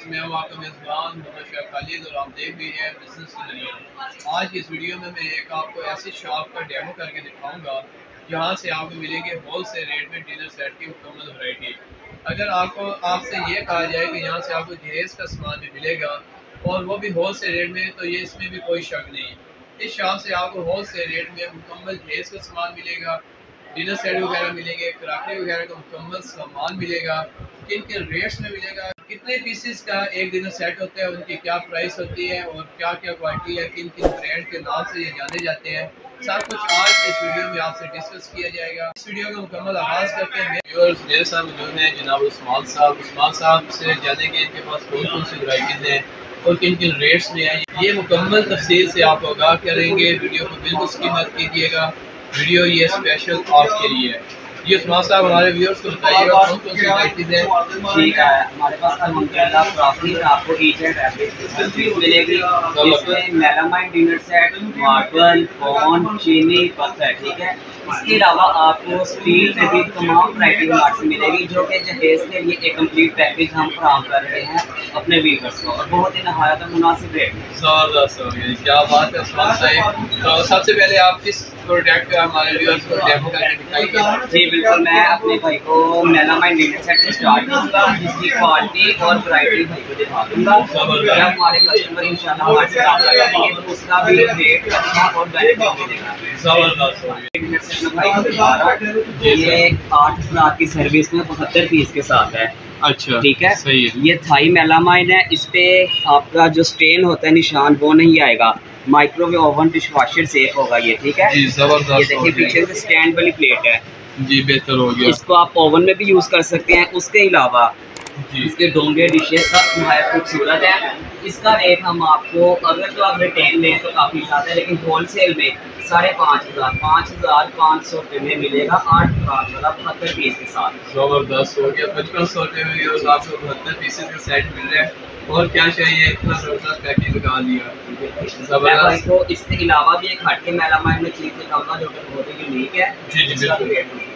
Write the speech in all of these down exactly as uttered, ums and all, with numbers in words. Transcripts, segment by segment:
Viewers, मैं हूं आपका मेज़बान मोहम्मद शेख खालिद और आप देख रहे हैं बिजनेस की दुनिया। आज की इस वीडियो में मैं एक आपको ऐसी शॉप का डेमो करके दिखाऊंगा जहां से आपको मिलेंगे होल सेल रेट में डिनर सेट की मुकम्मल वैरायटी। अगर आपको आपसे ये कहा जाए कि यहाँ से आपको जहेज़ का सामान भी मिलेगा और वो भी होल सेल रेट में, तो ये इसमें भी कोई शक नहीं। इस शॉप से आपको होल सेल रेट में मुकम्मल जहेज़ का सामान मिलेगा, डिनर सेट वगैरह मिलेंगे, कराकरी वगैरह का मुकम्मल सामान मिलेगा, किन किन रेट्स में मिलेगा, कितने पीसेस का एक डिनर सेट होता है, उनकी क्या प्राइस होती है और क्या क्या क्वालिटी है, किन किन ब्रांड के नाम से ये जाने जाते हैं, सब कुछ आज इस वीडियो में आपसे डिस्कस किया जाएगा। इस वीडियो का मुकम्मल आगाज़ करते हैं। व्यूअर्स, मेरे साथ मौजूद हैं जनाब उस्मान साहब। उस्मान साहब से जानेंगे इनके पास कौन कौन सी वैराइटीज़ हैं और किन किन रेट्स में है। ये मुकम्मल तफसील से आपको आगाह करेंगे। वीडियो को बिल्कुल स्किप मत कीजिएगा, वीडियो ये स्पेशल आपके लिए है। ये उस्मान साहब हमारे व्यूअर्स को बताइएगा कौन कौन सी वैराइटीज़ हैं। ठीक है, हमारे पास अल्हम्दुलिल्लाह क्रॉकरी आपको ईच एंड एवरी मिलेगी। इसमें मेलामाइन डिनर सेट, मार्बल, बॉन, चीनी, पत्थर, ठीक है। इसके अलावा आपको स्टील में भी तमाम वैरायटी हमारे से मिलेगी, जो कि जहेज़ के लिए एक कंप्लीट पैकेज हम फराहम कर रहे हैं अपने व्यूअर्स को, और बहुत ही नहायत मुनासिब रेट में। ज़बरदस्त हो गई, क्या बात है उस्मान साहब। तो सबसे पहले आप किस प्रोडक्ट का हमारे व्यूअर्स को डेमो करके दिखाइएगा। जी बिल्कुल, मैं अपने भाई को मेलामाइन डिनर सेट से स्टार्ट करूँगा, जिसकी क्वालिटी और वैरायटी भाई को दिखा दूँगा। जब हमारे कस्टमर इंशाल्लाह हमारे से रब्ता करेंगे तो उसका भी रेट अच्छा और बेनिफिट मिलेगा। ज़बरदस्त हो गई। डिनर सेट में भाई को दिखा रहा हूँ, ये आठ अफराद की सर्विस में बहत्तर पीस के साथ है। अच्छा, ठीक है, सही है। ये थाई मेलामाइन है। इस पे आपका जो स्टेन होता है निशान वो नहीं आएगा। माइक्रोवेव ओवन डिशवॉशर से होगा ये, ठीक है जी, जबरदस्त। ये देखिए पीछे से स्टैंड वाली प्लेट है जी, बेहतर हो गया। इसको आप ओवन में भी यूज़ कर सकते हैं। उसके अलावा जी, इसके डोंगे डिशेज सब नहायत खूबसूरत है। इसका रेट हम आपको, अगर तो आप रिटेल लें तो काफ़ी ज़्यादा है, लेकिन होलसेल में साढ़े पाँच हज़ार पाँच हज़ार पाँच सौ रुपये में मिलेगा आठ हज़ार वाला बहत्तर पीस के साथ। ज़बरदस्त हो गया। पचपन सौ रुपये में व्यूअर्स आपको बहत्तर पीसेस का सेट मिल रहा है। और क्या चाहिए, इतना ज़बरदस्त पैकेज लगा दिया। मैं भाई को इसके अलावा भी एक हट के मेलामाइन में चीज़ दिखाऊंगा जो कि बहुत ही यूनिक है। जी जी बिल्कुल।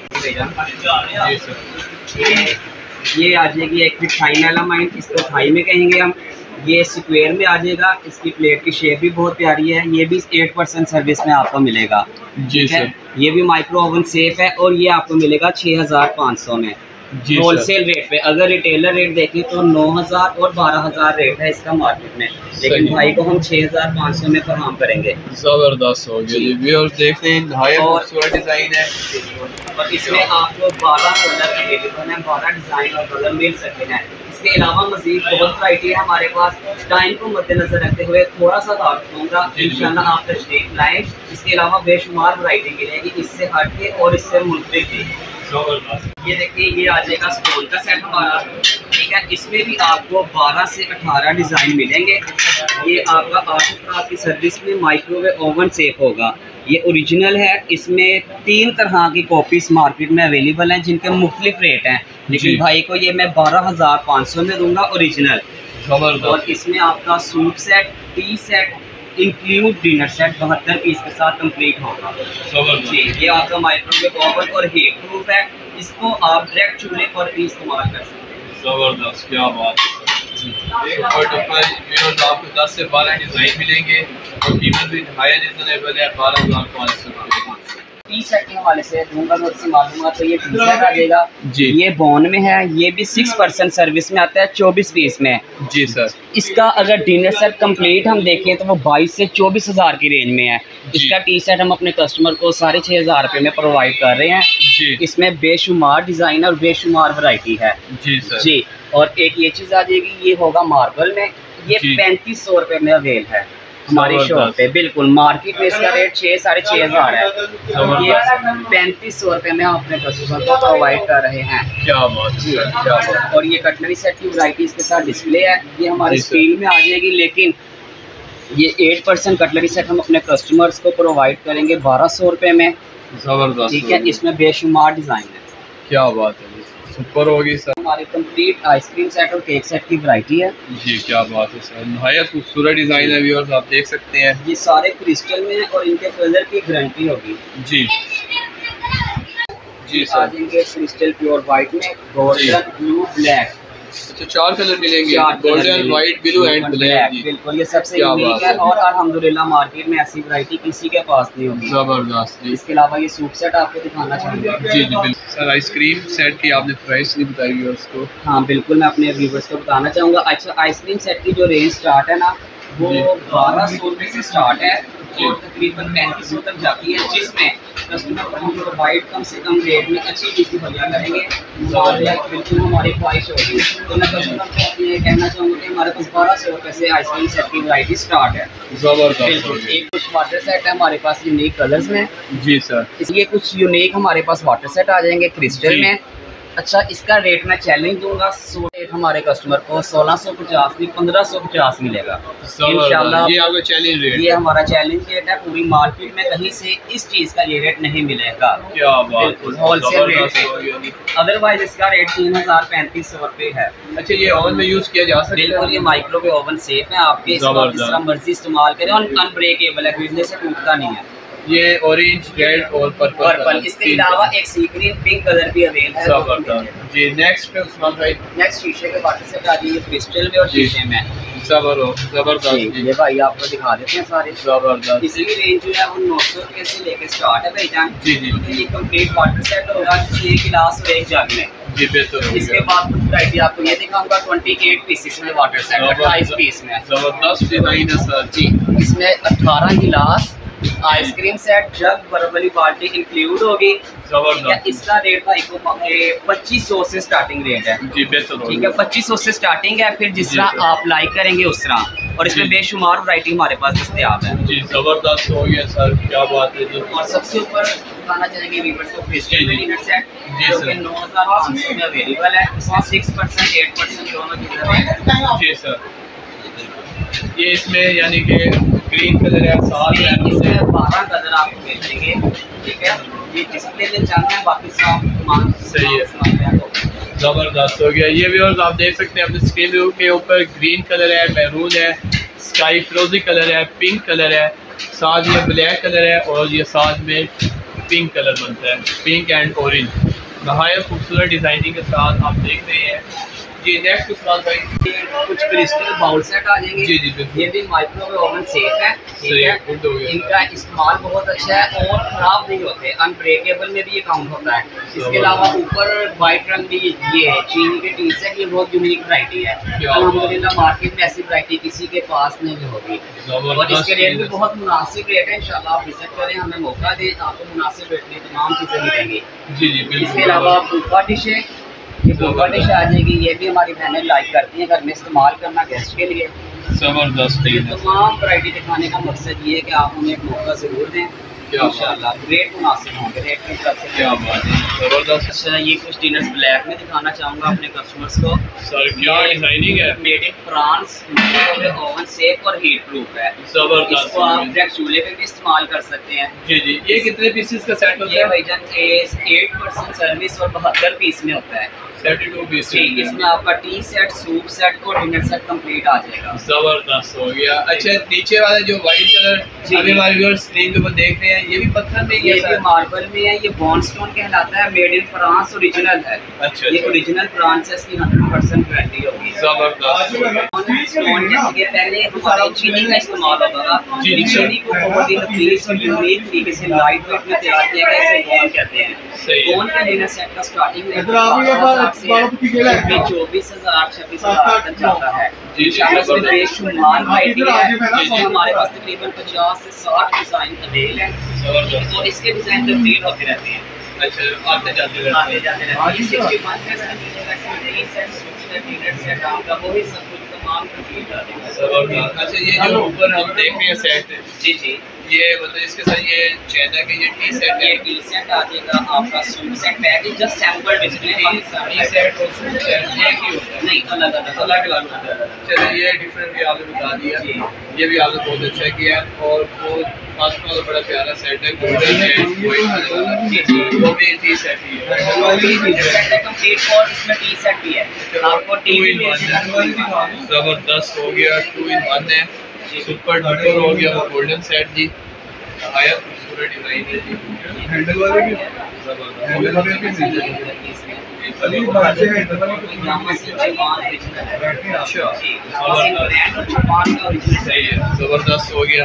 जी सर, ये आ जाएगी एक फिट थाई मेलामाइन, इसको थाई में कहेंगे हम। ये स्क्वायर में आ जाएगा। इसकी प्लेट की शेप भी बहुत प्यारी है। ये भी एट परसेंट सर्विस में आपको मिलेगा। जी सर। ये भी माइक्रो ओवन सेफ है और ये आपको मिलेगा छः हज़ार पाँच सौ में होलसेल रेट पे। अगर रिटेलर रेट देखें तो नौ हज़ार और बारह हज़ार रेट है इसका मार्केट में, लेकिन भाई को हम छः हज़ार पाँच सौ में फराहम करेंगे। ज़बरदस्त हो गया। व्यूअर्स देखते हैं, नहायत खूबसूरत डिज़ाइन है और इसमें आपको बारह कलर अवेलेबल हैं, बारह डिज़ाइन और कलर मिल सकते हैं। इसके अलावा मज़ीद बहुत वैरायटी है हमारे पास। टाइम को मद्देनजर रखते हुए थोड़ा सा दाव दूँगा, इंशाल्लाह आप तशरीफ लाएँ। इसके अलावा बेशुमार वैरायटी मिलेगी इससे हट के और इससे मुख्तलिफ भी। ये देखिए, ये आ जाएगा स्टोन का सेट हमारा, ठीक है। इसमें भी आपको बारह से अठारह डिज़ाइन मिलेंगे। ये आपका आठ अफराद की सर्विस में माइक्रोवेव ओवन सेफ होगा। ये ओरिजिनल है। इसमें तीन तरह की कॉपीज मार्केट में अवेलेबल हैं जिनके मुख्तलिफ रेट हैं, लेकिन भाई को ये मैं बारह हज़ार पाँच सौ में दूंगा ओरिजिनल। और इसमें आपका suit set, tea set include dinner set बहत्तर पीस के साथ कंप्लीट होगा। जी, ये आपका माइक्रोवेव ओवन और हीट प्रूफ है। इसको आप डायरेक्ट चूल्हे पर भी इस्तेमाल कर सकते हैं। ज़बरदस्त, क्या बात है। आपको दस से बारह डिज़ाइन मिलेंगे और कीमत भी नहायत रिजनेबल है, बारह हज़ार पाँच सौ रुपये। टी सेट के हवाले से दूंगा तो उससे मालूम तो ये टी सेट आ जाएगा जी। ये बॉन में है। ये भी सिक्स परसेंट सर्विस में आता है, चौबीस पीस में। जी सर। इसका अगर डिनर सेट कंप्लीट हम देखें तो वो बाईस से चौबीस हज़ार की रेंज में है। इसका टी सेट हम अपने कस्टमर को साढ़े छः हज़ार रुपये में प्रोवाइड कर रहे हैं जी। इसमें बेशुमार डिज़ाइन और बेशुमार वैरायटी है जी सर जी। और एक ये चीज़ आ जाएगी, ये होगा मार्बल में। ये पैंतीस सौ रुपये में अवेल है हमारी शॉप पे। बिल्कुल, मार्केट में इसका रेट छः साढ़े छः हज़ार है, तो ये पैंतीस सौ रुपये में हम अपने कस्टमर को प्रोवाइड कर रहे हैं। क्या बात जी, क्या बात। और ये कटलरी सेट की वैरायटी इसके साथ डिस्प्ले है। ये हमारे स्टील में आ जाएगी, लेकिन ये एट परसेंट कटलरी सेट हम अपने कस्टमर्स को प्रोवाइड करेंगे बारह सौ रुपये में। ज़बरदस्त, ठीक है। इसमें बेशुमार डिज़ाइन है। क्या बात है, सुपर होगी सर। हमारी कंप्लीट आइसक्रीम सेट और केक सेट की वैरायटी है जी। क्या बात है सर, नहायत खूबसूरत डिज़ाइन है व्यूअर्स, आप देख सकते हैं। ये सारे क्रिस्टल में है और इनके कलर की गारंटी होगी जी जी सर। आज इनके क्रिस्टल प्योर वाइट में, गोल्डन, ब्लू, ब्लैक अच्छा चार कलर मिलेंगे, golden, white, blue and black. बिल्कुल ये सबसे यूनिक है और अल्हम्दुलिल्लाह मार्केट में ऐसी वैरायटी किसी के पास नहीं होगी। जबरदस्त। इसके अलावा ये सूप सेट आपको दिखाना चाहूँगा। जी जी बिल्कुल सर। आइसक्रीम सेट की आपने प्राइस नहीं बताई व्यूअर्स को। हाँ बिल्कुल, मैं अपने व्यूअर्स को बताना चाहूँगा। अच्छा आइसक्रीम सेट की जो रेंज स्टार्ट है ना वो बारह सौ रुपये से स्टार्ट है और तकरीबन पैंतीस सौ तक जाती है, जिसमें कस्टमर को हम प्रोवाइड कम से कम रेट में अच्छी चीज़ मुहैया करेंगे। बिल्कुल हमारी ख्वाहिश होगी। तो मैं कस्टमर को ये कहना चाहूँगा कि हमारे पास बारह सौ रुपये से आइसक्रीम सेट की वैरायटी स्टार्ट है। जबरदस्त। एक कुछ वाटर सेट है हमारे पास यूनिक कलर्स में। जी सर। इसलिए कुछ यूनिक हमारे पास वाटर सेट आ जाएंगे क्रिस्टल में। अच्छा इसका रेट मैं चैलेंज दूंगा, सो रेट हमारे कस्टमर को सोलह सौ पचास नहीं पंद्रह सौ पचास मिलेगा इंशाल्लाह। ये आपका चैलेंज रेट, ये हमारा चैलेंज रेट है। पूरी मार्केट में कहीं से इस चीज़ का ये रेट नहीं मिलेगा। क्या बात, होलसेल रेट। अदरवाइज इसका रेट तीन हजार पैंतीस सौ रुपये है। अच्छा ये ओवन में यूज किया जा सकता है? बिल्कुल, ये माइक्रोवेव ओवन सेफ है, आपके इसका जिस तरह मर्जी इस्तेमाल करें और अनब्रेकेबल है, गिरने से टूटता नहीं है। ये ऑरेंज, रेड और पर्पल पर्पल इसके अलावा एक सी ग्रीन पिंक कलर भी अवेलेबल है। जी नेक्स्ट पे उस्मान भाई नेक्स्ट शीशे के वाटर सेट आ जाइए क्रिस्टल में और शीशे में। जबरदस्त। ये भाई आपको दिखा देते हैं सारे। जबरदस्त। इसकी रेंज जो है वो नौ सौ रुपये से लेके स्टार्ट है भाईजान। जी जी। ये कंप्लीट वाटर सेट होगा जिसमें एक गिलास और एक जग में। जी बेहतर। इसके बाद कुछ वैरायटी आपको ये दिखाऊंगा अट्ठाईस पीसेस में वाटर सेट, अट्ठाईस पीस में। जबरदस्त डिजाइन है सर। जी इसमें अठारह गिलास, आइसक्रीम सेट, जग, बर्बली बाल्टी इंक्लूड होगी। जबरदस्त। इसका रेट भाई को पच्चीस सौ से स्टार्टिंग रेट है। जी बेहतर। ठीक है, पच्चीस सौ से स्टार्टिंग है, फिर जिस तरह आप लाइक करेंगे उस तरह। और इसमें बेशुमार वैरायटी हमारे पास दस्तयाब है। जी जबरदस्त हो गया सर, क्या बात है जी। और सबसे ऊपर दिखाना चाहेंगे वीवर्स को क्रिस्टल में डिनर सेट जो कि नौ हज़ार पाँच सौ में अवेलेबल है। इसमें सिक्स परसेंट एट परसेंट दोनों की। जी सर। ये इसमें यानी कि ग्रीन कलर है, सात है, इसमें बारह कलर आपको मिल जाएंगे। ठीक है, ये डिस्प्ले में चलना है, बाकी सब सामान सही है। जबरदस्त हो गया। ये भी और आप देख सकते हैं अपने स्क्रीन के ऊपर ग्रीन कलर है, मैरून है, स्काई फ्रोजी कलर है, पिंक कलर है, साथ में ब्लैक कलर है और ये साथ में पिंक कलर बनता है, पिंक एंड ऑरेंज। नहायत खूबसूरत डिजाइनिंग के साथ आप देख रहे हैं। जी नेक्स्ट उस्मान भाई कुछ क्रिस्टल बाउल सेट आ जाएंगे। जी जी बिल्कुल। ये भी माइक्रोवेव ओवन सेफ है। ठीक है, है। इनका इस्तेमाल बहुत अच्छा है और खराब नहीं होते, अनब्रेकेबल में भी ये काउंट होता है। इसके अलावा ऊपर वाइट रंग भी ये है चीनी के टी सेट, ये बहुत यूनिक वैरायटी है। अल्हम्दुलिल्लाह मार्केट में ऐसी वैरायटी किसी के पास नहीं होगी और इसके रेट भी बहुत मुनासिब रेट है। इंशाल्लाह आप विजिट करें, हमें मौका दें, आपको मुनासिब रेट में तमाम चीज़ें मिलेंगी। जी जी बिल्कुल। इसके अलावा बुफा डिश है, ये बुफा डिश आ जाएगी। ये भी हमारी बहनें लाइक करती हैं घर में इस्तेमाल करना गेस्ट के लिए। जबरदस्त। ये तमाम वैरायटी दिखाने का मकसद ये है कि आप उन्हें एक मौका ज़रूर दें, इंशाल्लाह रेट मुनासिब होंगे, रेट की तरफ से। क्या बात है, जबरदस्त। अच्छा ये कुछ डिनर्स ब्लैक में दिखाना चाहूँगा अपने कस्टमर्स को। सर क्या डिजाइनिंग है, made in France, oven safe और हीट प्रूफ है। जबरदस्त। इसको आप डायरेक्ट चूल्हे पे भी इस्तेमाल कर सकते हैं। जी जी। ये कितने पीसेस का सेट होता है? ये भाईजान एट परसेंट सर्विस और बहत्तर पीस में होता है। बहत्तर पीस। ठीक, इसमें आपका टी सेट, सूप सेट और डिनर सेट कंप्लीट आ जाएगा। जबरदस्त हो गया। अच्छा नीचे वाला जो व्हाइट कलर अभी हमारे व्यूअर्स स्क्रीन के ऊपर देख रहे हैं, ये भी पत्थर में, ये भी मार्बल में है। ये बॉन्ड स्टोन कहलाता है, मेड इन फ्रांस, ओरिजिनल है। अच्छा, ये ओरिजिनल फ्रांस है, इसकी हंड्रेड परसेंट गारंटी होगी। जबरदस्त। स्टोन जैसे कि पहले हमारे चीनी का इस्तेमाल होता था, चीनी को बहुत ही नफीस और यूनिक तरीके से लाइट वेट में तैयार किया गया, इसे बॉन्ड कहते हैं। बॉन्ड का डिनर सेट का स्टार्टिंग रेट चौबीस हजार छब्बीस हजार तक जाता है। इसमें बेशुमार वैरायटी है, हमारे पास तकरीबन पचास से साठ डिजाइन अवेलेबल है और इसके डिजाइन तब्दील होते रहते हैं। अच्छा आते जाते रहते हैं। आते जाते रहते हैं। इसके बाद वही सब कुछ तमाम कंप्लीट आ जाएगा। अच्छा ये जो ऊपर हम देख रहे हैं सेट, जी जी, ये मतलब इसके साथ ये चैन है कि ये टी सेट है, टी सेट आ जाएगा आपका, suit set package just sample display है। टी सेट और सूट सेट एक ही होता है? नहीं, अलग अलग अलग अलग होता है। चलिए ये डिफरेंट भी आपने बता दिया, ये भी आपने बहुत अच्छा किया। और वो फर्स्ट वाला बड़ा प्यारा सेट है, गोल्डन है, वो भी टी सेट ही है, कंप्लीट। और इसमें टी सेट भी है, आपको टी इन वन। जबरदस्त हो गया, टू इन वन है, सुपर डुपर हो गया वो गोल्डन सेट जी। आया खूबसूरत डिजाइन है जी। हैंडल वाले भी हैंडल वाले भी अली बात से हैंडल वाले अच्छा सही है, जबरदस्त हो गया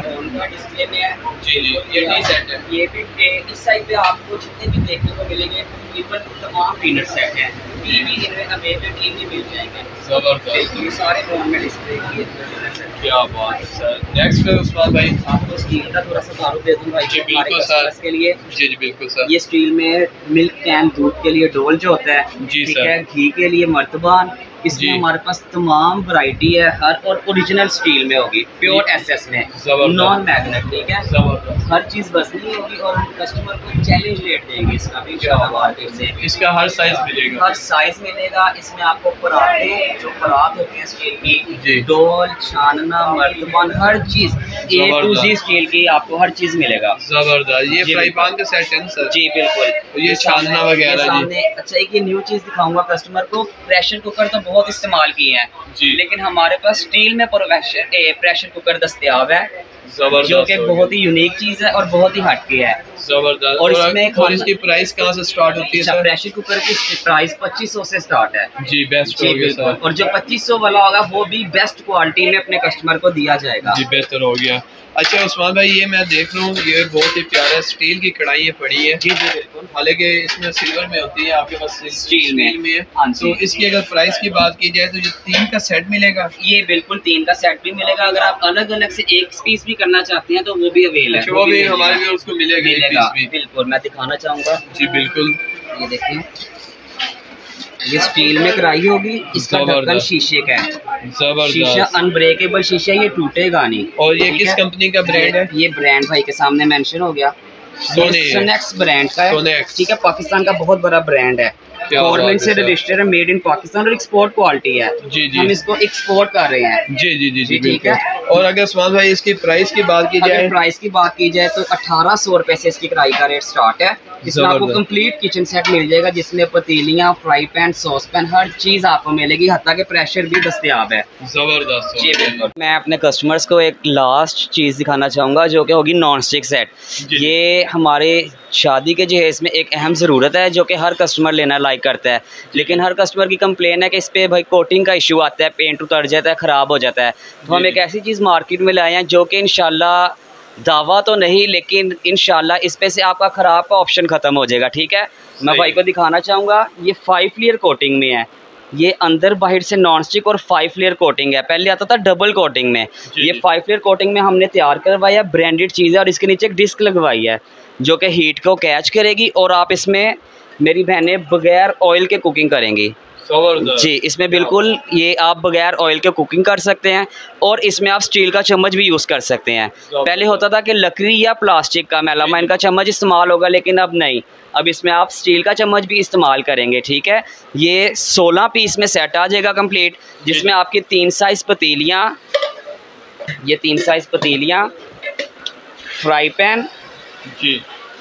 जी जी। ये टी सेट है, ये भी इस साइड पे आपको जितने भी देखने को मिलेंगे तकरीबन तमाम पीनट सेट हैं। टीवी इनमें अवेलेबल टीवी मिल जाएंगे, जबरदस्त। ये सारे फोन में डिस्प्ले किए। क्या बात है सर। नेक्स्ट पे उस्मान भाई आपको स्टील का थोड़ा सा तारुफ दे दूँ भाई जी हमारे बिल्कुल कस्टमर्स सर। के लिए। जी जी बिल्कुल सर। ये स्टील में मिल्क कैन दूध के लिए डोल जो होता है, जी ठीक सर। है, घी के लिए मर्तबान, इसमें जी। हमारे पास तमाम वैरायटी है हर, और ओरिजिनल स्टील में होगी, प्योर एसएस में, जबरदस्त। नॉन मैग्नेट, ठीक है, जबरदस्त। हर चीज़ वजनी होगी और हम कस्टमर को चैलेंज रेट देंगे इसका भी इंशाल्लाह मार्केट से। इसका हर साइज मिलेगा, हर साइज मिलेगा। इसमें आपको पराठे जो परात होती है स्टील जी। की, डोल, छानना, मर्तबान, हर चीज़ ए टू जी स्टील की आपको हर चीज़ मिलेगा। जबरदस्त। ये जी, फ्राई पैन का सेट है ना सर? जी बिल्कुल। ये छानना वगैरह जी। सामने अच्छा एक ये न्यू चीज़ दिखाऊंगा कस्टमर को। प्रेशर कुकर तो बहुत इस्तेमाल किए हैं जी, लेकिन हमारे पास स्टील में प्रेशर कुकर दस्तियाब है, जबरदस्त जो कि हो बहुत ही यूनिक चीज़ है और बहुत ही हटके है। जबरदस्त। और और, इसमें और खाना- इसकी प्राइस कहाँ से स्टार्ट होती है अच्छा, सर? प्रेशर कुकर की प्राइस पच्चीस सौ से स्टार्ट है जी बेस्ट जी हो गया बिल्कुल। सर। और जो पच्चीस सौ वाला होगा वो भी बेस्ट क्वालिटी में अपने कस्टमर को दिया जाएगा। जी बेहतर हो गया। अच्छा उस्मान भाई ये मैं देख रहा हूँ ये बहुत ही प्यारा स्टील की कढ़ाई पड़ी है। जी जी बिल्कुल। हालांकि इसमें सिल्वर में होती है, आपके पास स्टील में। में है। हाँ जी। तो इसकी अगर प्राइस की बात की जाए तो ये तीन का सेट मिलेगा? ये बिल्कुल तीन का सेट भी मिलेगा। अगर आप अलग अलग से एक पीस भी करना चाहते हैं तो वो भी अवेल है। अच्छा, वो भी हमारे भी उसको मिलेगा, एक मिलेगा पीस भी। बिल्कुल। मैं दिखाना चाहूँगा जी बिल्कुल। ये देखिए, ये स्टील में कढ़ाई होगी, इसका ढक्कन जबरदस्त। शीशे का है, शीशा जबरदस्त। अनब्रेकेबल शीशा, ये टूटेगा नहीं। और ये ठीक किस है? कंपनी का ब्रांड है? ये ब्रांड भाई के सामने मेंशन हो गया, सोने है। सोनेक्स ब्रांड का है, सोनेक्स। ठीक है, पाकिस्तान का बहुत बड़ा ब्रांड है, क्या गवर्नमेंट बात से है सर। रजिस्टर्ड है, मेड इन पाकिस्तान और एक्सपोर्ट क्वालिटी है। जी जी। हम इसको एक्सपोर्ट कर रहे हैं। जी जी जी जी जी, ठीक बिल्कुल। और अगर उस्मान भाई इसकी प्राइस की बात की जाए? अगर प्राइस की बात की जाए तो अठारह सौ रुपए से इसकी कढ़ाई का रेट स्टार्ट है। इसमें आपको जबरदस्त। कंप्लीट किचन सेट मिल जाएगा, जिसमें पतीलियाँ, फ्राई पैन, सॉस पैन, हर चीज़ आपको मिलेगी, हत्ता के प्रेशर भी दस्तियाब है। जबरदस्त। जी बिल्कुल। मैं अपने कस्टमर्स को एक लास्ट चीज़ दिखाना चाहूँगा जो कि होगी नॉन स्टिक सेट। ये हमारे शादी के जहेज़ में एक अहम ज़रूरत है जो कि हर कस्टमर लेना लाइक करता है, लेकिन हर कस्टमर की कंप्लेन है कि इस पर भाई कोटिंग का इशू आता है, पेंट उतर जाता है, ख़राब हो जाता है। तो हम एक ऐसी चीज़ मार्केट में लाए हैं जो कि इंशाल्लाह दावा तो नहीं लेकिन इंशाल्लाह इस पे से आपका ख़राब का ऑप्शन ख़त्म हो जाएगा, ठीक है। मैं भाई को दिखाना चाहूँगा, ये फाइव लेयर कोटिंग में है, ये अंदर बाहर से नॉन स्टिक और फाइव लेयर कोटिंग है। पहले आता था डबल कोटिंग में, ये फाइव लेयर कोटिंग में हमने तैयार करवाया, ब्रांडेड चीज़ है और इसके नीचे एक डिस्क लगवाई है जो कि हीट को कैच करेगी और आप इसमें मेरी बहनें बगैर ऑयल के कुकिंग करेंगी। जी, इसमें बिल्कुल ये आप बगैर ऑयल के कुकिंग कर सकते हैं और इसमें आप स्टील का चम्मच भी यूज़ कर सकते हैं। पहले होता था कि लकड़ी या प्लास्टिक का मेलामाइन का चम्मच इस्तेमाल होगा, लेकिन अब नहीं, अब इसमें आप स्टील का चम्मच भी इस्तेमाल करेंगे, ठीक है। ये सोलह पीस में सेट आ जाएगा कंप्लीट, जिसमें आपकी तीन साइज़ पतीलियाँ, ये तीन साइज़ पतीलियाँ, फ्राई पैन जी,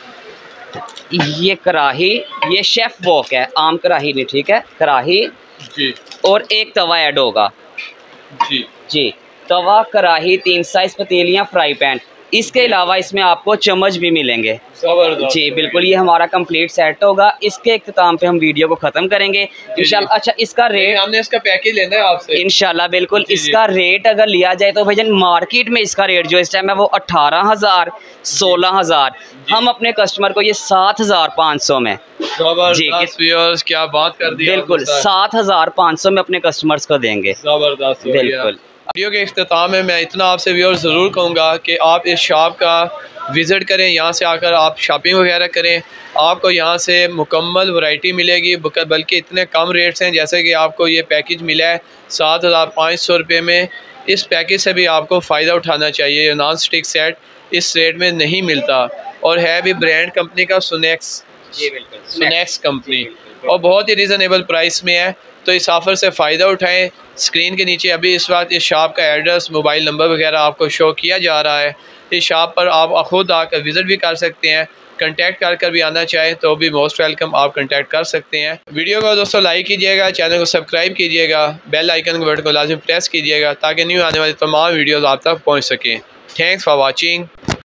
ये कढ़ाही, ये शेफ वॉक है, आम कढ़ाही नहीं, ठीक है, कढ़ाही जी, और एक तवा ऐड होगा। जी जी, तवा, कढ़ाही, तीन साइज पतीलियाँ, फ्राई पैन, इसके अलावा इसमें आपको चम्मच भी मिलेंगे। जबरदस्त। जी बिल्कुल, ये हमारा कंप्लीट सेट होगा। इसके इख्तिताम पे हम वीडियो को ख़त्म करेंगे इंशाल्लाह। अच्छा, इसका रेट हमने इसका पैकेज लेना है आपसे इंशाल्लाह बिल्कुल। जी, इसका रेट अगर लिया जाए तो भाईजान मार्केट में इसका रेट जो इस टाइम है वो अठारह हज़ार सोलह हज़ार, हम अपने कस्टमर को ये सात हज़ार पाँच सौ में, जबरदस्त व्यूअर्स, क्या बात कर दी बिल्कुल सात हज़ार पाँच सौ में अपने कस्टमर्स को देंगे। जबरदस्त बिल्कुल। वीडियो के इख्तिताम में मैं इतना आपसे व्यूअर्स ज़रूर कहूँगा कि आप इस शॉप का विज़िट करें, यहाँ से आकर आप शॉपिंग वगैरह करें, आपको यहाँ से मुकम्मल वैरायटी मिलेगी, बल्कि इतने कम रेट्स हैं। जैसे कि आपको ये पैकेज मिला है सात हज़ार पाँच सौ रुपये में, इस पैकेज से भी आपको फ़ायदा उठाना चाहिए। नॉन स्टिक सेट इस रेट में नहीं मिलता और है भी ब्रांड कंपनी का सोनेक्स, सोनेक्स कंपनी, और बहुत ही रीज़नेबल प्राइस में है। तो इस ऑफ़र से फ़ायदा उठाएं। स्क्रीन के नीचे अभी इस वक्त इस शॉप का एड्रेस, मोबाइल नंबर वगैरह आपको शो किया जा रहा है। इस शॉप पर आप ख़ुद आकर विज़िट भी कर सकते हैं, कंटेक्ट कर कर भी आना चाहें तो भी मोस्ट वेलकम, आप कंटेक्ट कर सकते हैं। वीडियो को दोस्तों लाइक कीजिएगा, चैनल को सब्सक्राइब कीजिएगा, बेल आइकन के बटन को लाजिम प्रेस कीजिएगा ताकि न्यू आने वाली तमाम वीडियोज़ आप तक पहुँच सकें। Thanks for watching.